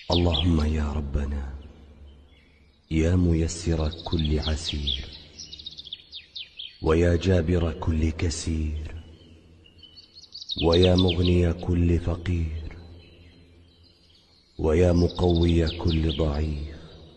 اللهم يا ربنا يا ميسر كل عسير ويا جابر كل كسير ويا مغني كل فقير ويا مقوي كل ضعيف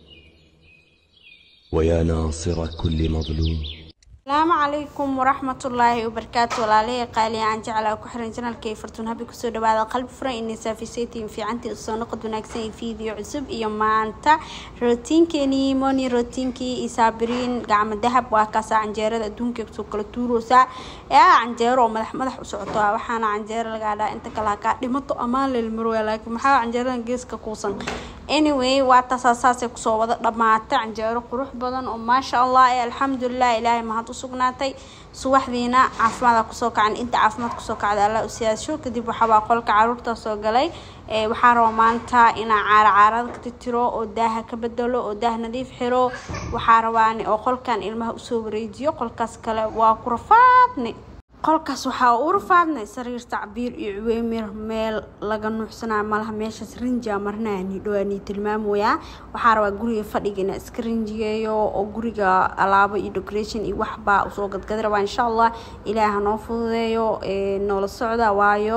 ويا ناصر كل مظلوم. السلام عليكم ورحمة الله وبركاته. ولا قالي عن جعل كحرن جنال كيف فرتون هبي كسود بعد قلب فرا إني سافيسيتي في عندي الصنقة ونكسي فيديو عزب يوم أنت روتين كني موني روتين كي إسابرين قام الذهب وكاسة عن جيرة دون كيكتو كل ساعة يا عن جيرة ومدح وسعطها وحنا عن جيرة قاعدة أنت كلاكا لمطو أمان للمروة لكن محاول عن جيرة نجيس كقوسن anyway واتساساسي كسو وضع dhamaatay canjeero qurux badan oo ma sha Allah alxamdulillah ilaahay ma hadu sugnaatay subaxdiina caafimaad ku soo kacan inta caafimaad ku soo kacday Allah u siyaasho kadib waxa qolka caruurta soo galay waxa rabo maanta ina caarad ka tiro oo daaha ka bedelo oo daah nadiif xiro waxa rabaani oo qolkan ilmaha u soo wareejiyo qolkaas kale waa ku rafaadni qolkaas waxa uu rafaadnay sariir tacbiir iyo weemir meel laga nuuxsanaa malaha meeshaas rinja marnaani dhawaani tilmaamoya waxa rabaa guriga fadhiga iska rinjiyeeyo oo guriga alaabo iyo decoration iyo waxba u soo gadgad rabaa insha Allah ilaaha noo fududeeyo noola socda waayo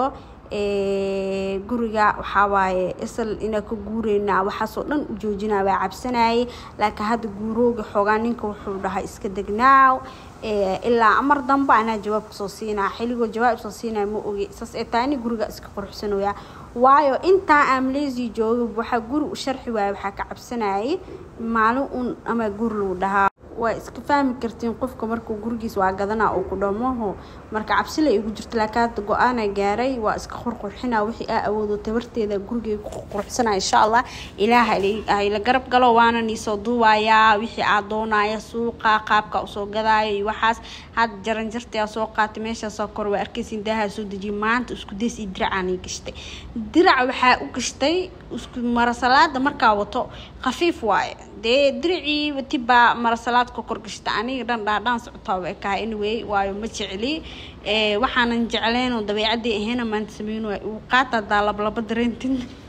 guriga waxa waaye isal ina ku guureena waxa soo dhan u joojinaa waa cabsanay laakiin hada guurooga xogaa ninka wuxuu dhahay iska degnaaw ilaa amar dambe ana jawaab soo siinaa xiligo jawaab soo siinaa ma ogi sas ee taani guriga iska quruxsanooya waayo inta amleezi joogo waxa guri u sharxi waay waxa ka cabsanay maalin ama guri loo dhahaa waa iska fahmi kartiin qofka markuu gurigiis waa gadana oo ku dhamaho marka cabsi la igu jirto laakiin go'aan gaaray waa iska qurxina wixii awoodo tabarteeda guriga ku qurxsana insha Allah ilaahay ay la garab galo waana ni soo duwaya wixii aad doonaya suuqa qaabka u soo gadaayo waxaas had jaran jirtay soo qaatay meesha soo kor waa arkaysin daaha soo deji maanta isku dees idraacani gashtay dirac waxa u gashtay isku marasalaada marka wato khafiif waaye dirci watiba marasalaad ku korgashta aniga dhan socotaa ka anyway waayo ma jeceli waxaanan jecleen oo dabeecadii aheena maanta sameeyno uu qaata daalab dareentin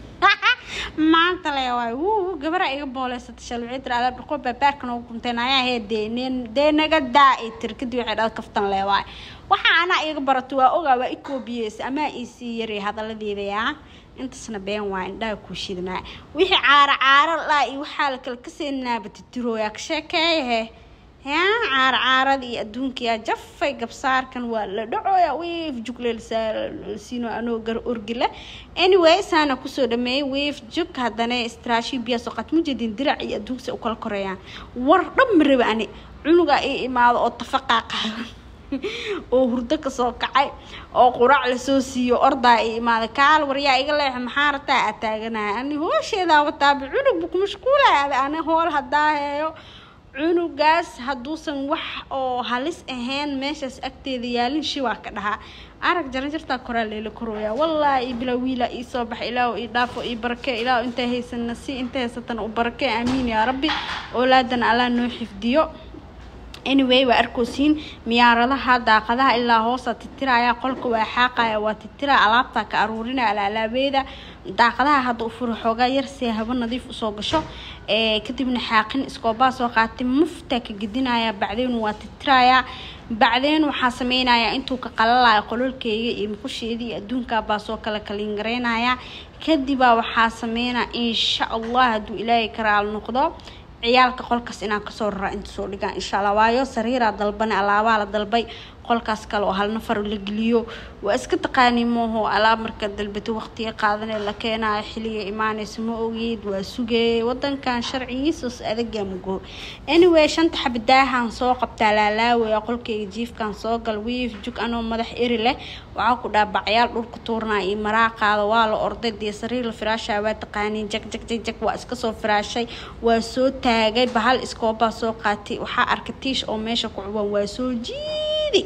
maanta leeyahay gabar iga booleysat shalciid ala dhaqo baarkan oo kunteynaya deenaga daa'ay tirkadii waxay dad kaftan leeyahay waxa ana iga barato waa ogaa waa ikoobiyes ama isi yari hadaladeeda yaa intaasna been waa indhaa ku shidnaa wixii caara la iyo waxa la kala kaseenaa batitirooya ka sheekeeyay caaradi adduunkiya jafay gabsaarkan waa la dhacooya weef jugleel siino anoo gar orgila anyway saana ku soo dhameey weef jug hadana istraashi biya soo qat mujidin dirac iyo adduunka u kala koreeyaan war dhamrib ani cunuga ay imaado oo tafaqaaqa oo hurdo ka soo kacay oo quraac la soo siiyo orda ay imaado kaal waryaa iga leex maxaa rabtaa ataaganaa ani hoosheeda wata cunug ku mashquulay ana hool hadaaheeyo cunugaas haduusan wax oo halis ahayn meeshaas agteeda yaalin shi waa ka dhaha arag jaran jirta koraa leela korooya wallahi bila wiila ii soo bax ilaahu ii dhaafo ii barake ilaahu inta haysan nasi inta haysatan u barake amiin ya rabbi oolaadan alla noo xifdiyo anyway waa arkoosin miyaaradaha daaqadaha ilaa hoosa titiraya qolka waa xaaqaya waa titira alaabta ka aruurina alaabeeda daaqadaha hada u furo xoogaa yar si haba nadiif u soo gasho kadibna xaaqin iskooba soo qaatay mufta ka gidinaya bacdeen waa titiraya bacdeen waxa sameynaya intuu ka qalalayo qololkeyga iyo muqusheedii adduunka baa soo kala kalin gareynaya kadib waxa sameynaa insha Allah haduu ilaahay karaal noqdo ciyaalka qolkaas inaan ka soo raraa inta soo dhigaan insha Allah waayo sariira dalban alaaba la dalbay qolkaas kale oo hal nafar la geliyo waa iska taqaani mooho alaab marka dalbato waqtiga qaadanay la keenay xiliga iimaanaysa ma ogeed waa sugay wadankan sharciyiisa adag mugo anyway shanta xabdaahan soo qabtaa laalaawe qolkayga jiifkan soo gal wiif jug anoo madax eri leh waxa ku dhaabacayaal dhulka tuurnaa iyo maraaqaada waa la orday sariir firaasha waa taqaani jag waa iska soo firaashay waa soo taagay bahal iskooba soo qaatay waxa arkatiish oo meesha ku cuban waa soo jiidi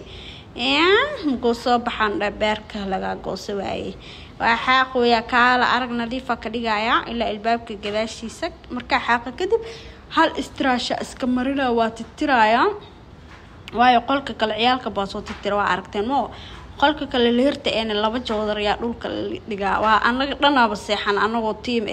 go'so baxan dhabeerka laga go'so waayay waxa qoya kala arag nadiifa ka dhigaya ilaa albaabka gadaashiisa marka xaqa kadib hal istraasha iska marina waa titiraya waayo qolka kale ciyaalka baa soo titira waa aragteen mo qolka kale leerta ee laba joodar ya dhulka dhigaa waa anaga dhanaaba seexan anagoo tiim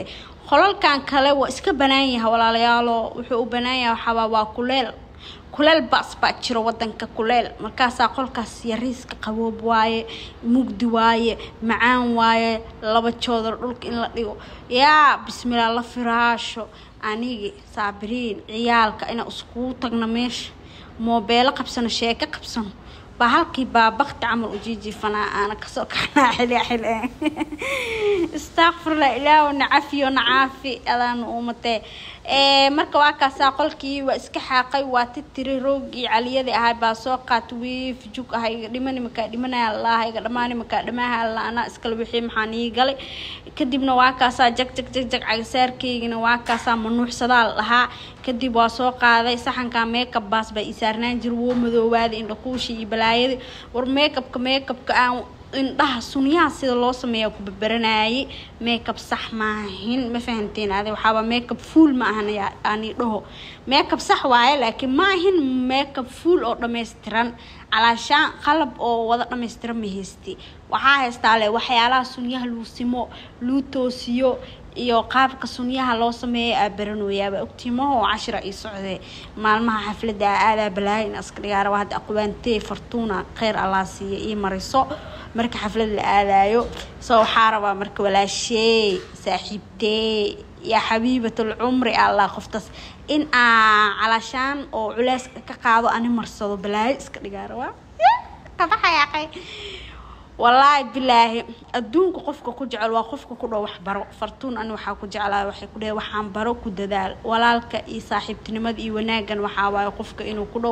qolalkan kale waa iska banaan yahay walaalayaalo wuxuu u banaan yahay waxa waa kuleel bas baa jiro wadanka kuleel markaas qolkaas yariiska qaboob waaye mugdi waaye macaan waaye laba joodar dhulka in la dhigo yaa bismillaah la firaasho anigi saabiriin ciyaalka ina isku tagna meesha moobeelo qabsano sheeko qabsano bahalkii baabaqti camal u jijifanaa ana kasoo kaxnaa xili astaghfirullah ilaahu nacafiyo nacaafi adaan umatee marka waa kaasa qolkii waa iska xaaqay waa titiri roogii caliyada ahay baa soo qaat wiif jug ahay dhimanaya allah iga dhamaani maka dhamaha allah ana iskala wixii maxaan ii galay kadibna waa kaasa jag cagsaarkeygina waa kaasa manuuxsadaal lahaa kadib waa soo qaaday saxanka makeup baas bay isaarnaan jir woo madoowaada indha kuushi iyo balaayada war makeupka aan indhaha sunyaha sida loo sameeyo ku babaranayay makeup sax maahin ma fahanteen aday waxa makeup full ma ahan ani dhaho makeup sax waaye laakiin maahin makeup full oo dhameystiran alaashaan qalab oo wada dhameystiran ma heystay waxa haystaa le waxyaalaha sunyaha loo simo loo toosiyo iyo qaabka sunyaha loo sameeyo abaranooyaaba ogtiimaha 10 ay socday maalmaha xafladda aada balaayin aska dhigaar waad aqwaantay fartuuna khayr allah siiyo iyo mariso marka xaflad la aadayo soo xaraba marka walaashay saaxiibtay ya habibatul umri allah qoftas in alashaan oo culays ka qaado ani marsado balaay iska dhigaar waa qabaxayaqay والله بالله أدونك قفك كجعل وقفك كله وحبره فرتون أنا وحاك جعله وحي كله وحان برو كددال ولالك إي صاحب تنمد إي وناجن وحاوا قفك إنه كله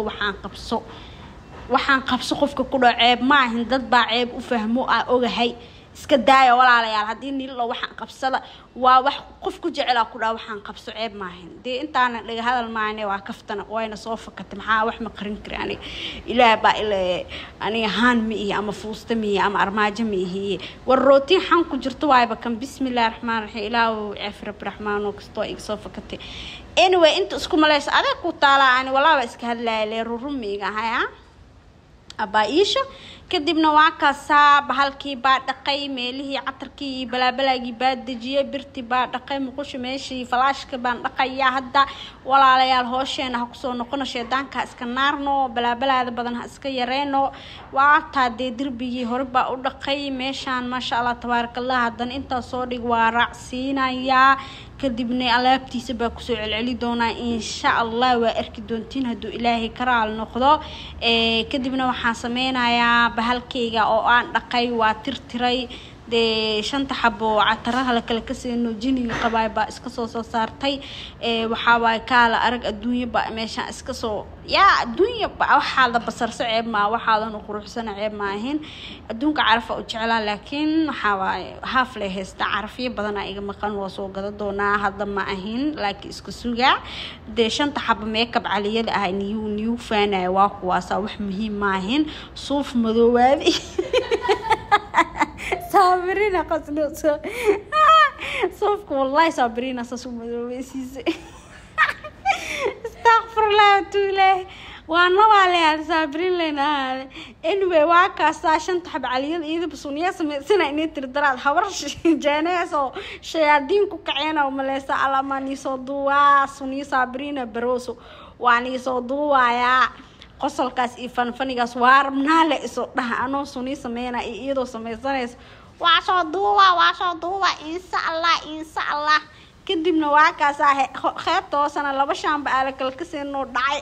وحان قبصو قفك كله عيب ما هندد با عيب وفهموا أوجهي iskadaaya walaalayaal hadii nil loo waxaan qabsada waa wax qof ku jecel ku dhaa waxaan qabso ceeb maahin de intaana laga hadal maayne waa kaftana wayna soo fakatay maxaa wax ma qarin karaan ilaa ba ilaa aniga haan mi iyo ama fuusta mi ama armaajo mi iyo war rooti xan ku jirto waayba kan bismillaahir rahmaanir rahiim ilaahu afir rahmaano kasto ig soo fakatay anyway inta isku maleys adag ku taala ani walaa iska hadlaayay rurumiga haya abaisha kadibna waa kaasa bahalkii baa dhaqay meelihii catarkii balaabalaagii baa dajiyay birti baa dhaqay muqush meeshii falaashka baan dhaqaya hadda walaalayaal hoosheena ha ku soo noqono sheedaanka iska naarno balaabalaada badan ha iska yareeno waa taade dirbigii hore baa u dhaqay meeshaan ma sha Allah tabarakallah hadan inta soo dhig waa raacsiinaya kadibna alaabtiisa baa ku soo celceli doona insha Allah waa arki doontiin haduu Ilaahay karaal noqdo kadibna waxaan sameynayaa bahalkeyga oo aan dhaqay waa tirtiray de 5 xabo cataraha la kala kasino jiniga qabaay ba iska soo saartay waxa way kala arag adduunyo ba meesha iska soo ya adduunyo ba waxa la basar saceeb ma waxa la quruxsan ceeb ma ahin adduunka carfa u jeclaa laakiin waxa way haaf leh heesta carfiye badan ay iga maqan waa soo gada doona hadda ma ahin laakiin iska suga de 5 xabo makeup caliyada ah new faanay waa kuwaas wax muhiim ma ahin suuf madoowaadi صابرين قصدو صوفك والله صابرين أساسو مدروسيس استغفر الله وتوله وانا والله صابرين لنا anyway واكاسا شن تحب عليا إذا بسونيا سنة إني تردرات حورش جانيسو شيادين كوكعينا ومليسا على ما نيصدوا سوني صابرين بروسو واني صدوا يا qosolkaas iyo fanfanigaas waarmna la isoo dhaha anoo suni sameeyna iyadoo sameeysanayso waa soo duuba insha Allah kadibna waa kaas ah qeybtoosana laba shaamba ala kala ka seenoo dhacay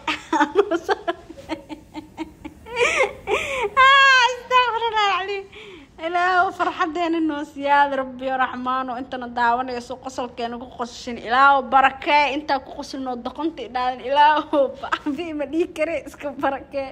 إلهو فرحتين الناس يا ربي رحمن وأنت نداون يسوع قصل كانوا قصشين إلهو بركة أنت قصل نضقنت إلهو في مديك رئيس كبركة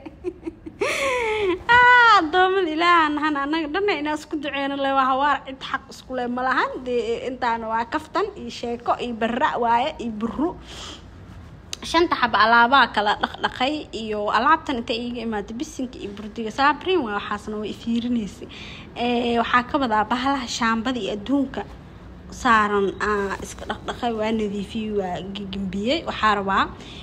ضمن إله أنا دنا الناس كنت عين الله وهوار إتحق سكول ملهان دي أنت أنا وقفتن يشيكو يبرع واي يبرو شنت حب على كلا لقي يو ألعبتن أنت إيجي ما تبسنك يبردي صابرين وحسن ويفيرنيسي وحكم ذا بحلا شام بدي أدونك صارن لقي وندي فيه وجنبيه وحاربا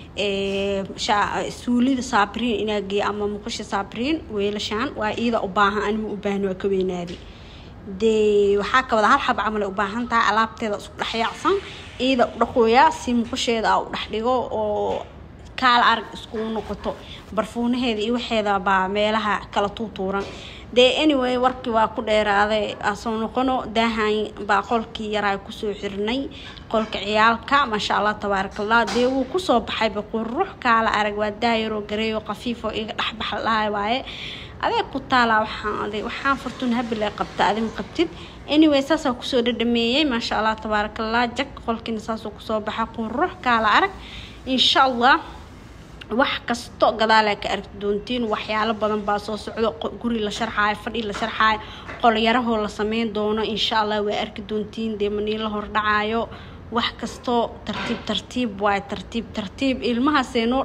سولي صابرين إنا جي أما مقش صابرين ويلشان وإذا أباها أنا أبان وكوينادي دي وحاكا وده هالحب عمل وباهنتا علابتي اسكو دحياعسن ايدا دقويا سي مقشيدا او دحدhigo oo kaal arag isku noqoto barfuunaheeda iyo waxeeda baa meelaha kala tuuran de anyway warkii waa ku dheeraaday asoo noqono daahan baa qolkii yaraa ku soo xirnay qolka ciyaalka ma sha Allah tabarakallah de uu ku soo baxay qurux kaala arag waa daayiro gareeyo qafiifo iga dhaxbax lahay waaye adeeg ku taala waxaan furtun habilay qabta adin qabtid anyway saasa ku soo dhadhameeyay ma sha Allah tabarakallah jak qolkiina saasoo ku soo baxay qurux kaala arag insha Allah wax kasto gadaal ka arki doontiin waxyaalo badan baa soo socdo guri la sharxay fadhi la sharxay qol yaraho la sameyn doono insha Allah way arki doontiin deemani la hor dhacaayo wax kasto tartiib way tartiib ilmaha seenoo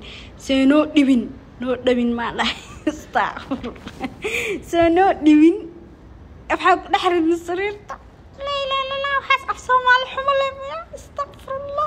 dhibin ma dhahay astaghfir seenoo dhibin afxaq dhaxrin sariirta la waxaas af Soomaali xumo leh astaghfirullah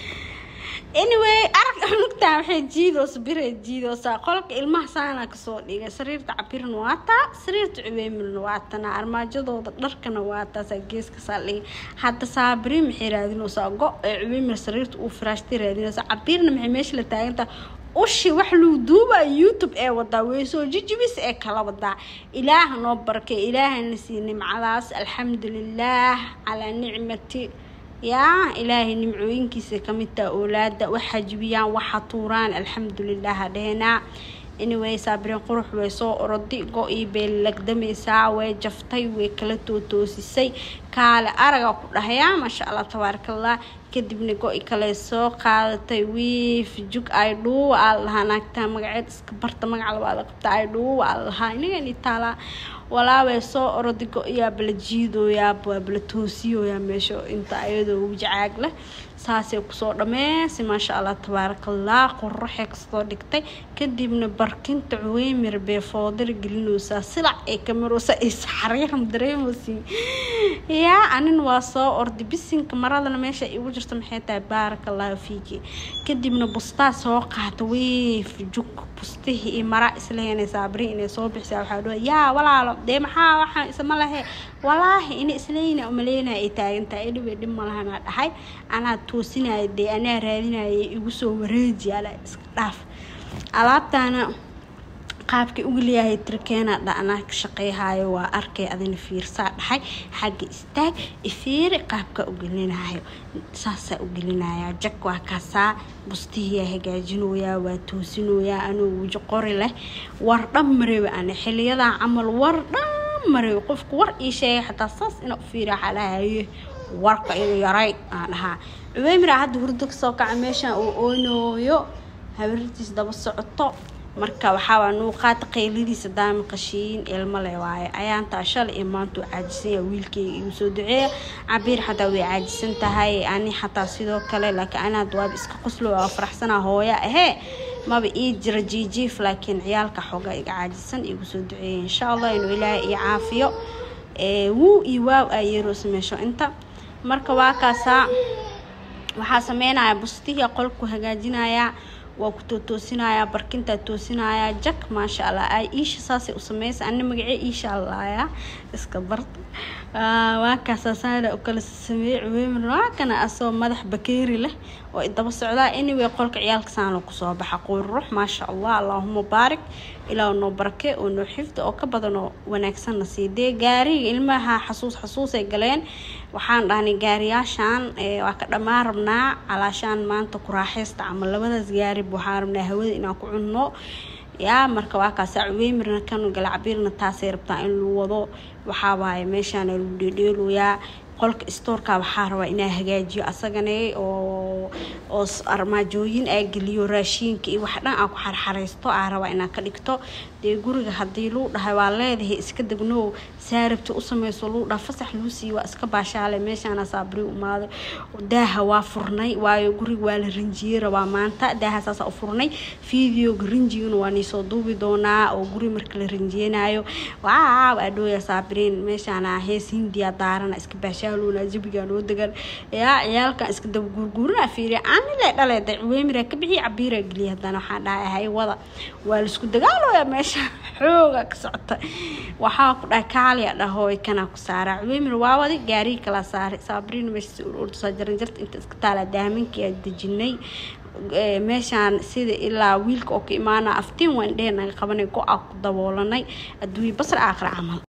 anyway arag nugta waxay jiido qolka ilmaha saana ka soo dhigay sariirta cabirn waata sariirta ciweemilna waatana armaajadooda dharkana waata geeska saalay hadda saabri maxay raadinaysaa go ciweemil sariirta uu firaashti raadinaysaa cabirna maxay meesha la taaganta ushi wax loo duuba YouTube ee wada way soo jijibis ee kala wada ilaah noo barkay ilaahana si nimcadaas alxamdulillah ala nicmati يا إلهي نمعوين كيسي كميتا أولاد وحجبيان وحطوران الحمد لله دهنا anyway صابرين قروح ويسو أردي قوئي بيلك دميسا ويجفتي ويكلتو توسيسي كالا أرغا قرحيا ما شاء الله تبارك الله كدبني قوئي كاليسو قادتي ويف جوك ايدو والها ناكتا مقعد اسكبرت مقعد والقبتا ايدو والها إني تالا ولا ويسو أردي قوئي بلجيدو يا بلتوسيو يا ميشو انتا ايدو وجعاق له ساسي كسو دميسي ما شاء الله تبارك الله قرحي كسو دكتي كدبني بركنت عويمر بفودر قلنوسا سلع اي كاميروسا اي سحريهم دريموسي يا أنا واسو أردي بسين كمرادنا ماشي يوجرت محيطة بارك الله فيكي كدبني بسطاس وقعت ويف جوك بسطيه اي مرا إسليني صابرين صوبح ساوحادو يا ولا دي محا وحا اسم الله والله إني إسليني أملينا إيتاق انتا إلي بيدم مالهانا هاي أنا توسينا دي أنا رادينا يوسو وريجي على إسكراف ألابتانا qaabkii ugu leeyahay tirkeena dhacna ka shaqeeyahay waa arkay adin fiirsaa dhaxay xaq istaag ifiiri qaabka ugu leeyahay saasa ugu leeyahay jak waa kaasa bustihiya hagaajinooya waa toosinooya anuu wuji qori leh war dhammareey aan xiliyada amal war dhammareey qofku war ii sheegay xataa saas inuu fiiri xalahay warka inuu yaray aanaha weymira hadda hurdo soo kaca meesha oo oonoyo habartiis daba socoto marka waxa noo qaad qeyladiisa daam qashiin ilmo leh waaye ayaanta shal imaantu caajisan wiilkay igu soo duceeya cabiir hada way caajisan tahay ani xataa sidoo kale laakiin ana dwaab iska qoslo oo faraxsana hooya maba ii jira jijiif laakiin ciyaalka xoga iga caajisan igu soo duceeya insha Allah inuu ilaahay ii caafiyo wuu ii waaw ayero sameesho inta marka waa kaasa waxa sameynaya bustiga qolku hagaajinaya وقتو توسينايا بركنتا توسينايا جك ما شاء الله اي ايش ساسي وسميس انا مقعي ان شاء الله يا اسكبرت واكاسا سايله وكل سميع ويمن واكنا اسو مدح بكيري له ويدبا سعدا اني وي قولك عيالك سانو كسو بخا قروح ما شاء الله اللهم بارك الى انو بركه انو حفظ او كبدنو وناكسن نسيدي غاري ilmaha xasuus ay galeen waxaan dhahnay gaariyaashan waa ka dhamaan rabnaa alaashan maanta ku raaxaysta ama labadaas gaari waxaan rabnaa hawada inaan ku cunno yaa marka waa ka saaciweemirna kan galacbiirna taasay rabtaa in loo wado waxa waaye meeshaan lagu dheedeeloyaa qolka stoorka waxaa rabaa inaa hagaajiyo asagana oo armaajooyin ay geliyo raashinka iyo wax dhan aan ku xarxareysto aan rabaa inaan ka dhigto de guriga hadii loo dhahay waa leedahay iska degno saarabta u sameeyso loo dhaaf fasax loo siiyo iska baashaale meeshaan saabri u maado daaha waa furnay waayo guriga waa la rinjiye rabaa maanta daaha saas u furnay video rinjiyuna waa soo duubi doonaa oo guri marka la rinjeenayo waaw adooya saabrin meeshaan hees hindiya daarana iska baashaale luna jibiga loo degan yaa ciyaalka iska dab gurgurna fiiri ani la dhalay Cuweymir ka bixi cabiira galiya hadana waxaan dhahay hay wada waa la isku dagaalooya meesha xooga ka socota waxa ku dhahay kaaliya dhahooy kana ku saara Cuweymir waa wadi gaari kala saaray Sabriin meesha urursa jaran jirta inta iska taala daaminka dejinay meeshan sida ilaa wiilka oo ka imaana aftiin waan dheena qabanay go-a ku daboolanay adduun basra aakhir camal